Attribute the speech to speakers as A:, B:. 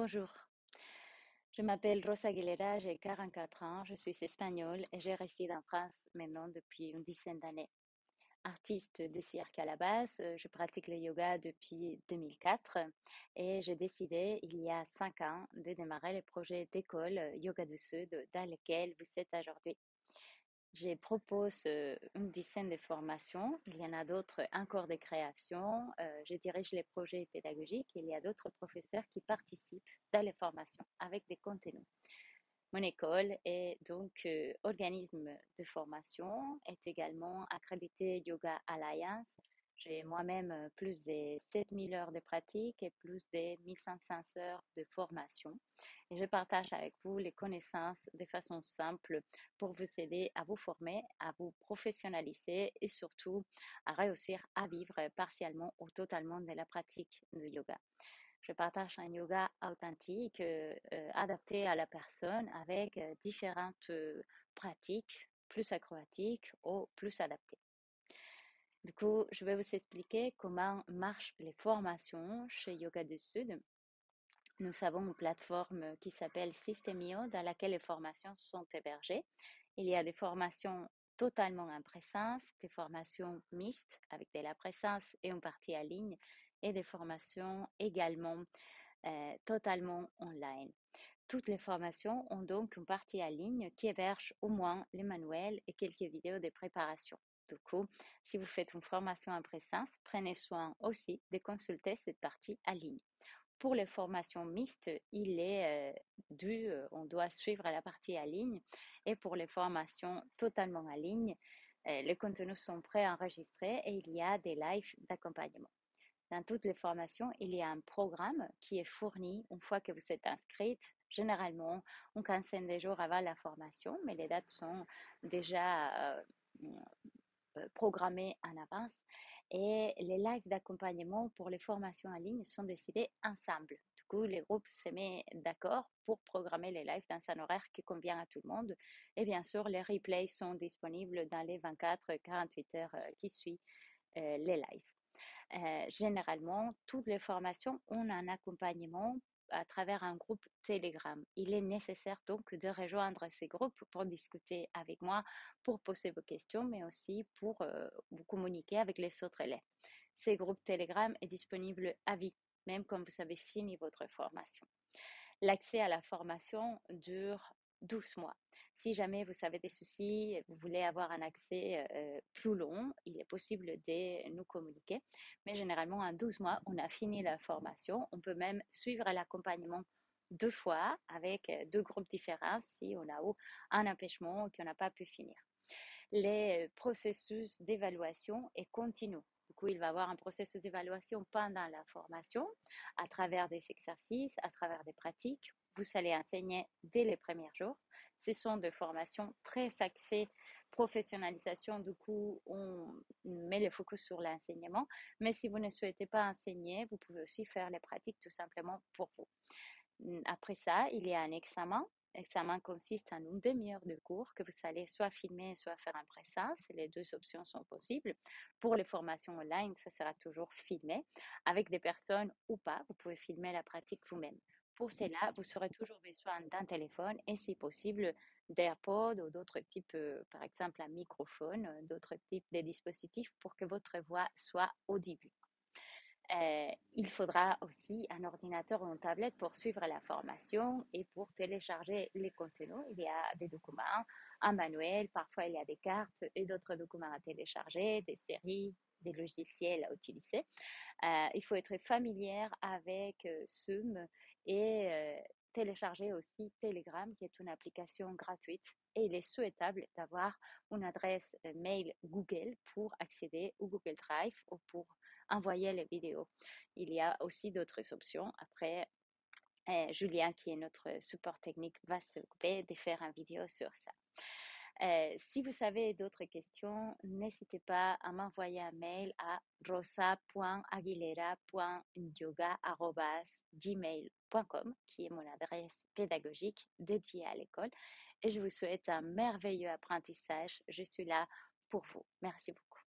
A: Bonjour, je m'appelle Rosa Aguilera, j'ai 44 ans, je suis espagnole et je réside en France maintenant depuis une dizaine d'années. Artiste de cirque à la base, je pratique le yoga depuis 2004 et j'ai décidé il y a 5 ans de démarrer le projet d'école Yoga du Sud dans lequel vous êtes aujourd'hui. Je propose une dizaine de formations. Il y en a d'autres encore de création. Je dirige les projets pédagogiques. Il y a d'autres professeurs qui participent dans les formations avec des contenus. Mon école est donc organisme de formation, est également accrédité Yoga Alliance. J'ai moi-même plus de 7000 heures de pratique et plus de 1500 heures de formation. Et je partage avec vous les connaissances de façon simple pour vous aider à vous former, à vous professionnaliser et surtout à réussir à vivre partiellement ou totalement de la pratique de yoga. Je partage un yoga authentique, adapté à la personne avec différentes pratiques, plus acrobatiques ou plus adaptées. Du coup, je vais vous expliquer comment marchent les formations chez Yoga du Sud. Nous avons une plateforme qui s'appelle Systemio dans laquelle les formations sont hébergées. Il y a des formations totalement en présence, des formations mixtes avec de la présence et une partie en ligne et des formations également totalement online. Toutes les formations ont donc une partie en ligne qui héberge au moins les manuels et quelques vidéos de préparation. Du coup, si vous faites une formation en présence, prenez soin aussi de consulter cette partie en ligne. Pour les formations mixtes, il est on doit suivre la partie en ligne. Et pour les formations totalement en ligne, les contenus sont préenregistrés et il y a des lives d'accompagnement. Dans toutes les formations, il y a un programme qui est fourni une fois que vous êtes inscrite, généralement une quinzaine de jours avant la formation, mais les dates sont déjà programmées en avance. Et les lives d'accompagnement pour les formations en ligne sont décidés ensemble. Du coup, les groupes se mettent d'accord pour programmer les lives dans un horaire qui convient à tout le monde. Et bien sûr, les replays sont disponibles dans les 24-48 heures qui suivent les lives. Généralement, toutes les formations ont un accompagnement à travers un groupe Telegram. Il est nécessaire donc de rejoindre ces groupes pour discuter avec moi, pour poser vos questions, mais aussi pour vous communiquer avec les autres élèves. Ces groupes Telegram est disponible à vie, même quand vous avez fini votre formation. L'accès à la formation dure 12 mois. Si jamais vous avez des soucis, vous voulez avoir un accès plus long, il est possible de nous communiquer. Mais généralement, en 12 mois, on a fini la formation. On peut même suivre l'accompagnement deux fois avec deux groupes différents si on a eu un empêchement ou qu'on n'a pas pu finir. Les processus d'évaluation est continu. Du coup, il va y avoir un processus d'évaluation pendant la formation, à travers des exercices, à travers des pratiques. Vous allez enseigner dès les premiers jours. Ce sont des formations très axées professionnalisation. Du coup, on met le focus sur l'enseignement. Mais si vous ne souhaitez pas enseigner, vous pouvez aussi faire les pratiques tout simplement pour vous. Après ça, il y a un examen. L'examen consiste en une demi-heure de cours que vous allez soit filmer, soit faire en présence. Les deux options sont possibles. Pour les formations online, ça sera toujours filmé avec des personnes ou pas. Vous pouvez filmer la pratique vous-même. Pour cela, vous aurez toujours besoin d'un téléphone et si possible d'AirPods ou d'autres types, par exemple un microphone, d'autres types de dispositifs pour que votre voix soit audible. Il faudra aussi un ordinateur ou une tablette pour suivre la formation et pour télécharger les contenus. Il y a des documents, un manuel, parfois il y a des cartes et d'autres documents à télécharger, des séries, des logiciels à utiliser. Il faut être familier avec Zoom et télécharger aussi Telegram, qui est une application gratuite. Et il est souhaitable d'avoir une adresse mail Google pour accéder au Google Drive ou pour envoyer les vidéos. Il y a aussi d'autres options. Après, Julien, qui est notre support technique, va s'occuper de faire une vidéo sur ça. Si vous avez d'autres questions, n'hésitez pas à m'envoyer un mail à rosa.aguilera.yoga@gmail.com, qui est mon adresse pédagogique dédiée à l'école. Et je vous souhaite un merveilleux apprentissage. Je suis là pour vous. Merci beaucoup.